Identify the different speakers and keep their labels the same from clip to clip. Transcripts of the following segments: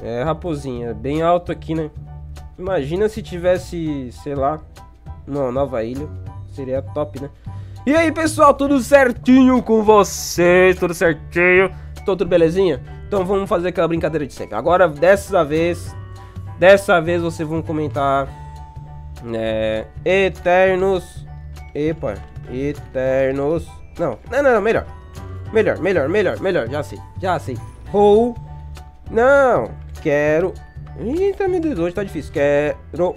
Speaker 1: É, raposinha, bem alto aqui, né? Imagina se tivesse, sei lá, uma nova ilha. Seria top, né? E aí, pessoal, tudo certinho com vocês? Tudo certinho? Tô tudo belezinha? Então vamos fazer aquela brincadeira de sempre. Agora, dessa vez vocês vão comentar Eternos. Eternos. Não, melhor. Já sei. Não, quero. Eita, meu Deus, hoje tá difícil. Quero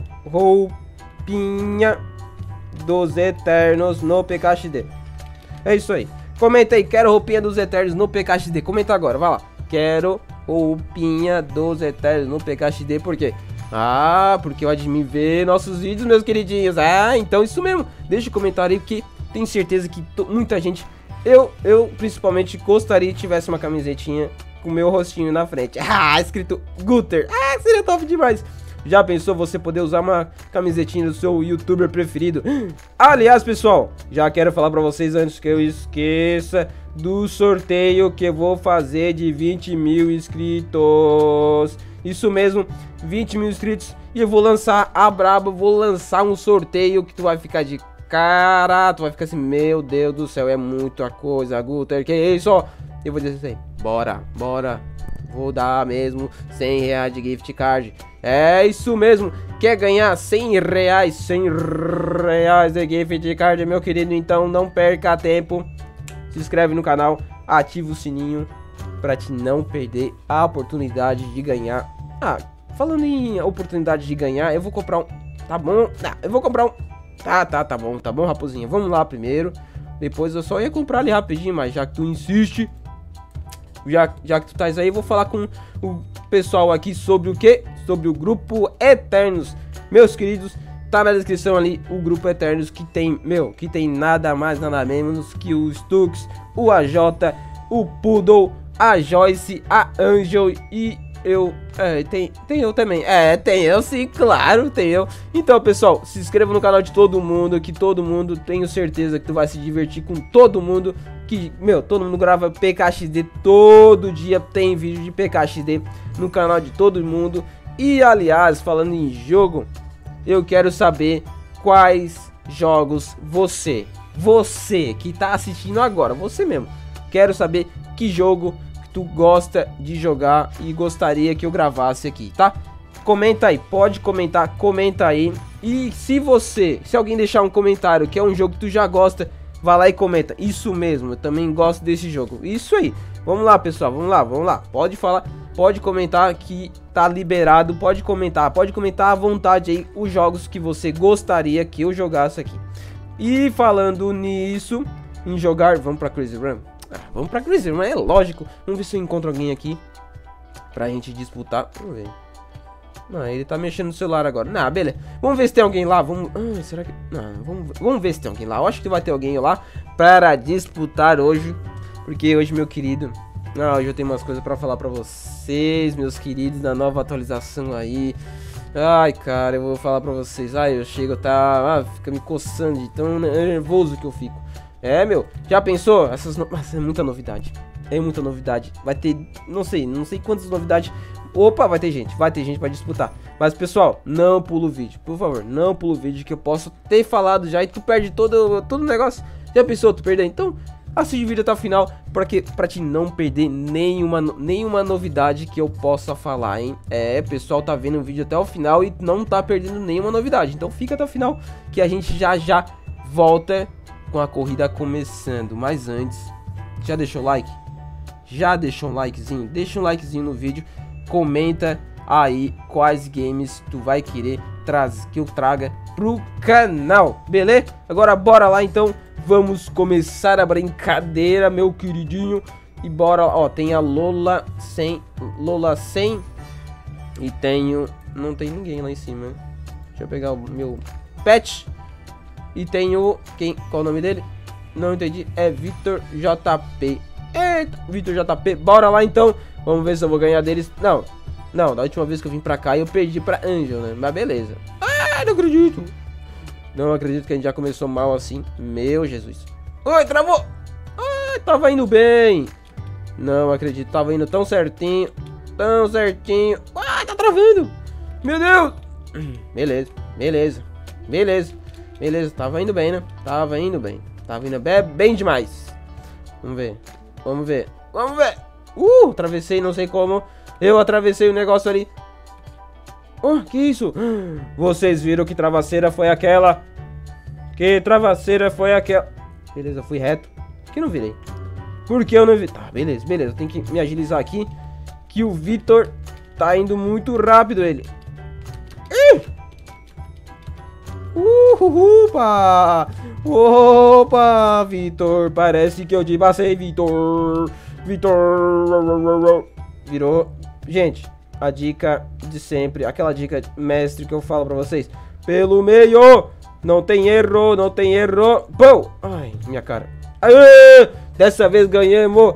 Speaker 1: roupinha dos Eternos no PKXD. É isso aí. Comenta aí, quero roupinha dos Eternos no PKXD. Comenta agora, vai lá. Quero roupinha dos Eternos no PKXD, por quê? Porque o admin vê nossos vídeos, meus queridinhos. Então isso mesmo. Deixa o comentário aí, porque tenho certeza que muita gente, eu principalmente gostaria que tivesse uma camisetinha com o meu rostinho na frente. Escrito Guter. Seria top demais. Já pensou você poder usar uma camisetinha do seu youtuber preferido? Aliás, pessoal, já quero falar pra vocês antes que eu esqueça do sorteio que eu vou fazer de 20 mil inscritos. Isso mesmo, 20 mil inscritos. E eu vou lançar a braba, vou lançar um sorteio que tu vai ficar de cara. Tu vai ficar assim, meu Deus do céu, é muita coisa, Guter, que isso, ó. Eu vou dizer assim, bora. Vou dar mesmo 100 reais de gift card. É isso mesmo. Quer ganhar 100 reais? 100 reais de gift card, meu querido? Então não perca tempo. Se inscreve no canal, ativa o sininho pra te não perder a oportunidade de ganhar. Falando em oportunidade de ganhar, eu vou comprar um. Tá bom? Eu vou comprar um. Tá bom, raposinha. Vamos lá primeiro. Depois eu só ia comprar ali rapidinho, mas já que tu insiste, já que tu tá aí, eu vou falar com o pessoal aqui sobre o que? Sobre o grupo Eternos. Meus queridos, tá na descrição ali o grupo Eternos, que tem nada mais, nada menos que o Stux, o AJ, o Poodle, a Joyce, a Angel e eu. Tem eu também. Tem eu sim, claro, tem eu. Então, pessoal, se inscreva no canal de todo mundo, que todo mundo, tenho certeza que tu vai se divertir com todo mundo. Que, todo mundo grava PKXD todo dia, tem vídeo de PKXD no canal de todo mundo. E, aliás, falando em jogo, eu quero saber quais jogos você que tá assistindo agora, você mesmo, quero saber que jogo tu gosta de jogar e gostaria que eu gravasse aqui, tá? Comenta aí, pode comentar, comenta aí. E se alguém deixar um comentário que é um jogo que tu já gosta, vai lá e comenta, isso mesmo, eu também gosto desse jogo. Isso aí, vamos lá, pessoal, vamos lá. Pode falar, pode comentar que tá liberado, pode comentar à vontade aí os jogos que você gostaria que eu jogasse aqui. E falando nisso, em jogar, vamos pra Crazy Run? Vamos pra Crazy Run, é lógico. Vamos ver se eu encontro alguém aqui pra gente disputar. Vamos ver. Ele tá mexendo no celular agora. Beleza. Vamos ver se tem alguém lá. Será que... vamos ver se tem alguém lá. Eu acho que vai ter alguém lá para disputar hoje. Porque hoje, meu querido... hoje eu tenho umas coisas pra falar pra vocês, meus queridos, da nova atualização aí. Cara, eu vou falar pra vocês. Eu chego, fica me coçando de tão nervoso que eu fico. Já pensou? Nossa, é muita novidade. Vai ter, não sei quantas novidades. Opa, vai ter gente pra disputar. Mas, pessoal, não pula o vídeo, por favor. Não pula o vídeo, que eu posso ter falado já e tu perde todo o negócio. Já pensou tu perder? Então, assiste o vídeo até o final, pra te não perder nenhuma novidade que eu possa falar, hein? Pessoal, tá vendo o vídeo até o final e não tá perdendo nenhuma novidade. Então fica até o final, que a gente já volta com a corrida começando. Mas antes, já deixou o like? Já deixou um likezinho? Deixa um likezinho no vídeo. Comenta aí quais games tu vai querer que eu traga pro canal, beleza? Agora bora lá então. Vamos começar a brincadeira, meu queridinho. E bora, tem a Lola 100. E não tem ninguém lá em cima. Deixa eu pegar o meu pet. E tenho... Qual o nome dele? Não entendi. É Vitor JP. Eita, Vitor JP. Bora lá então. Vamos ver se eu vou ganhar deles. Não, da última vez que eu vim pra cá eu perdi pra Angel, né? Mas beleza. Não acredito. Não acredito que a gente já começou mal assim. Meu Jesus. Oi, travou. Tava indo bem. Não acredito, tava indo tão certinho. tão certinho. Ah, tá travando. Meu Deus. Beleza, beleza, beleza, beleza. Tava indo bem, né? Tava indo bem. Tava indo bem demais. Vamos ver, vamos ver, vamos ver. Atravessei, não sei como. Eu atravessei o negócio ali. Oh, que isso? Vocês viram que travesseira foi aquela? Que travesseira foi aquela? Beleza, fui reto. Por que não virei? Por que eu não virei? Tá, beleza, beleza. Tem que me agilizar aqui. Que o Vitor tá indo muito rápido, ele. Opa! Opa, Vitor. Parece que eu te passei, Vitor. Vitor. Virou. Gente, a dica de sempre. Aquela dica mestre que eu falo pra vocês. Pelo meio. Não tem erro, não tem erro. Pô! Ai, minha cara. Aê! Dessa vez ganhamos.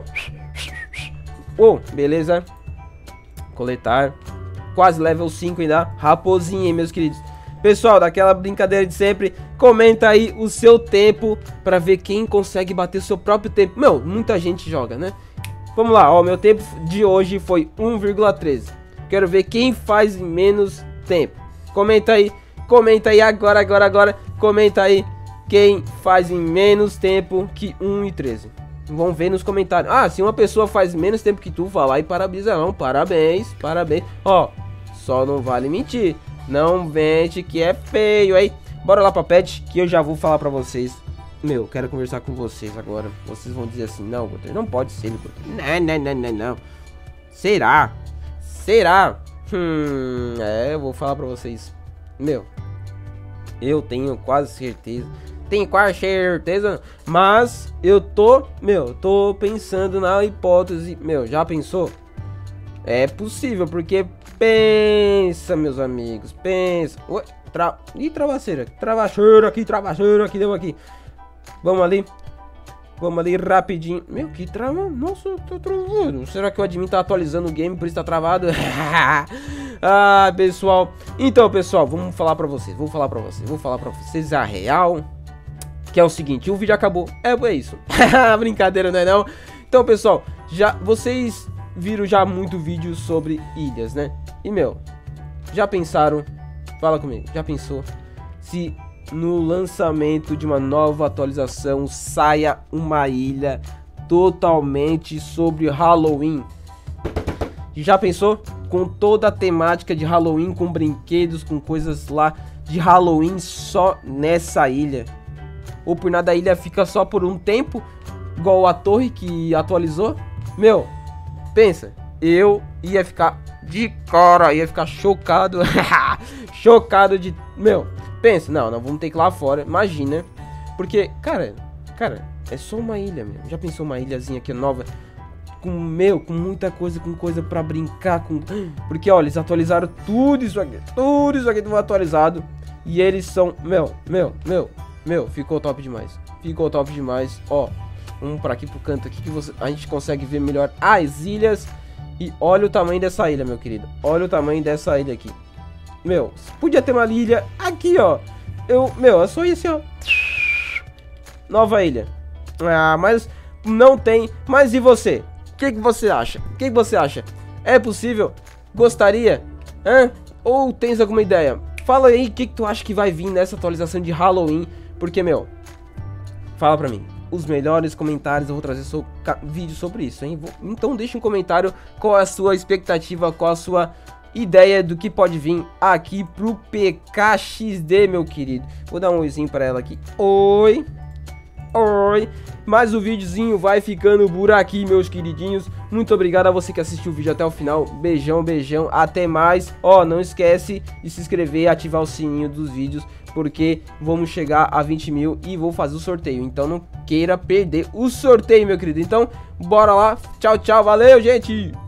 Speaker 1: Beleza. Coletar. Quase level 5 ainda. Raposinha, hein, meus queridos. Pessoal, daquela brincadeira de sempre, comenta aí o seu tempo pra ver quem consegue bater seu próprio tempo. Meu, muita gente joga, né? Vamos lá, ó, meu tempo de hoje foi 1,13. Quero ver quem faz em menos tempo. Comenta aí agora. Comenta aí quem faz em menos tempo que 1,13. Vamos ver nos comentários. Ah, se uma pessoa faz menos tempo que tu, vai lá e parabéns, não. Parabéns, parabéns. Ó, só não vale mentir. Não mente que é feio, hein? Bora lá pra pet, que eu já vou falar pra vocês. Meu, quero conversar com vocês agora. Vocês vão dizer assim, não, Guter, não pode ser, Guter. Não. Será? Eu vou falar pra vocês. Meu, eu tenho quase certeza. Mas eu tô pensando na hipótese. Meu, já pensou? É possível, porque pensa, meus amigos, pensa. Ué, travasseira aqui, deu aqui. Vamos ali rapidinho. Meu, que trava. Nossa, tá travando. Será que o admin tá atualizando o game, por isso tá travado? Ah, pessoal. Então, pessoal, vamos falar pra vocês. Vou falar pra vocês a real. Que é o seguinte, o vídeo acabou. É isso. Brincadeira, não é não? Então, pessoal, vocês viram já muito vídeo sobre ilhas, né? E, meu, já pensaram? Fala comigo, já pensou? Se no lançamento de uma nova atualização saia uma ilha totalmente sobre Halloween? Já pensou? Com toda a temática de Halloween, com brinquedos, com coisas lá de Halloween só nessa ilha. Ou por nada a ilha fica só por um tempo, igual a torre que atualizou. Meu, pensa, eu ia ficar de cara, ia ficar chocado. Chocado de... Meu, pensa, não, vamos ter que ir lá fora, imagina. Porque, cara, é só uma ilha, meu. Já pensou uma ilhazinha aqui nova? Com muita coisa, com coisa pra brincar, porque, ó, eles atualizaram tudo isso aqui foi atualizado. E eles são, meu, ficou top demais, ó. Vamos pra aqui pro canto aqui que a gente consegue ver melhor as ilhas. E olha o tamanho dessa ilha, meu querido. Olha o tamanho dessa ilha aqui. Meu, podia ter uma ilha aqui, ó. É só isso, ó. Nova ilha. Ah, mas não tem. Mas e você? O que você acha? É possível? Gostaria? Ou tens alguma ideia? Fala aí o que tu acha que vai vir nessa atualização de Halloween. Porque, meu, fala pra mim. Os melhores comentários eu vou trazer vídeo sobre isso, hein? Então deixa um comentário qual é a sua expectativa, qual a sua ideia do que pode vir aqui pro PKXD, meu querido. Vou dar um oizinho pra ela aqui. Oi. Mas o videozinho vai ficando por aqui, meus queridinhos. Muito obrigado a você que assistiu o vídeo até o final. Beijão, até mais. Ó, não esquece de se inscrever e ativar o sininho dos vídeos, porque vamos chegar a 20 mil e vou fazer o sorteio. Então não queira perder o sorteio, meu querido. Então, bora lá. Tchau, valeu, gente.